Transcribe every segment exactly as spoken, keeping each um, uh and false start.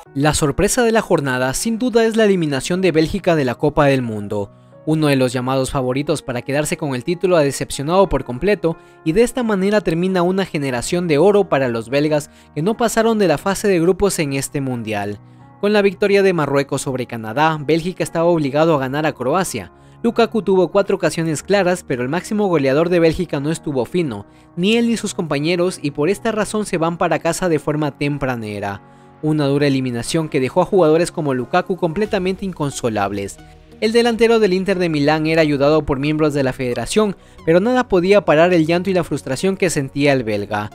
La sorpresa de la jornada sin duda es la eliminación de Bélgica de la Copa del Mundo. Uno de los llamados favoritos para quedarse con el título ha decepcionado por completo y de esta manera termina una generación de oro para los belgas que no pasaron de la fase de grupos en este mundial. Con la victoria de Marruecos sobre Canadá, Bélgica estaba obligado a ganar a Croacia. Lukaku tuvo cuatro ocasiones claras, pero el máximo goleador de Bélgica no estuvo fino, ni él ni sus compañeros, y por esta razón se van para casa de forma tempranera. Una dura eliminación que dejó a jugadores como Lukaku completamente inconsolables. El delantero del Inter de Milán era ayudado por miembros de la federación, pero nada podía parar el llanto y la frustración que sentía el belga.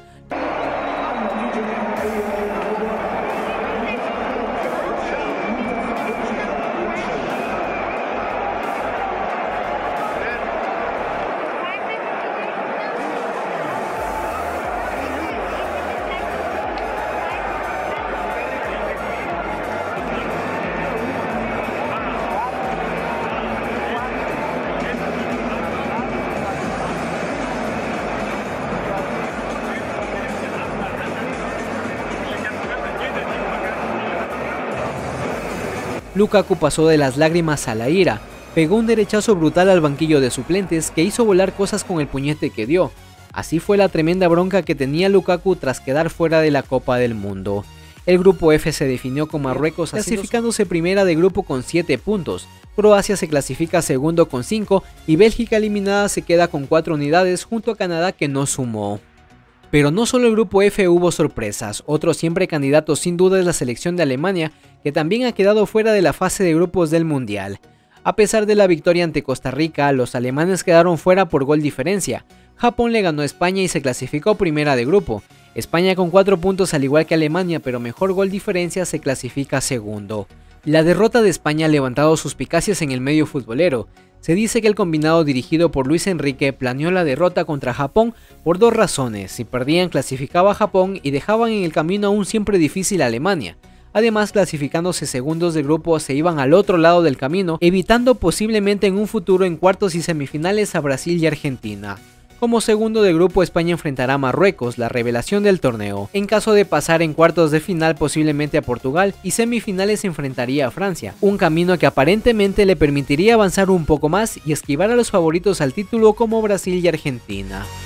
Lukaku pasó de las lágrimas a la ira, pegó un derechazo brutal al banquillo de suplentes que hizo volar cosas con el puñete que dio. Así fue la tremenda bronca que tenía Lukaku tras quedar fuera de la Copa del Mundo. El grupo F se definió con Marruecos clasificándose primera de grupo con siete puntos, Croacia se clasifica segundo con cinco y Bélgica eliminada se queda con cuatro unidades junto a Canadá que no sumó. Pero no solo el grupo F hubo sorpresas, otro siempre candidato sin duda es la selección de Alemania, que también ha quedado fuera de la fase de grupos del Mundial. A pesar de la victoria ante Costa Rica, los alemanes quedaron fuera por gol diferencia. Japón le ganó a España y se clasificó primera de grupo. España con cuatro puntos al igual que Alemania, pero mejor gol diferencia se clasifica segundo. La derrota de España ha levantado suspicacias en el medio futbolero. Se dice que el combinado dirigido por Luis Enrique planeó la derrota contra Japón por dos razones: si perdían clasificaba a Japón y dejaban en el camino a un siempre difícil Alemania. Además, clasificándose segundos de grupo se iban al otro lado del camino, evitando posiblemente en un futuro en cuartos y semifinales a Brasil y Argentina. Como segundo de grupo, España enfrentará a Marruecos, la revelación del torneo. En caso de pasar en cuartos de final posiblemente a Portugal y semifinales se enfrentaría a Francia, un camino que aparentemente le permitiría avanzar un poco más y esquivar a los favoritos al título como Brasil y Argentina.